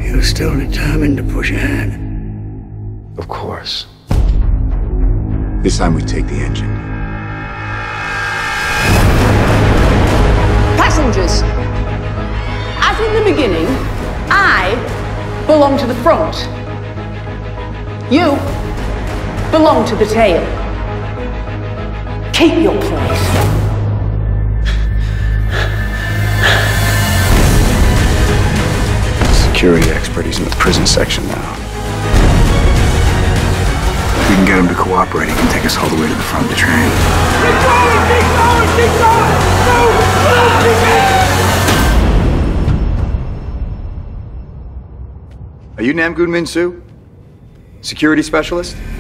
You're still determined to push ahead? Of course. This time we take the engine. Passengers, as in the beginning, I belong to the front. You belong to the tail. Keep your place. Security expert, he's in the prison section now. If we can get him to cooperate, he can take us all the way to the front of the train. Keep going! Keep going! Keep going! Move! Move! Keep it! Are you Nam Goon Min Soo? Security specialist?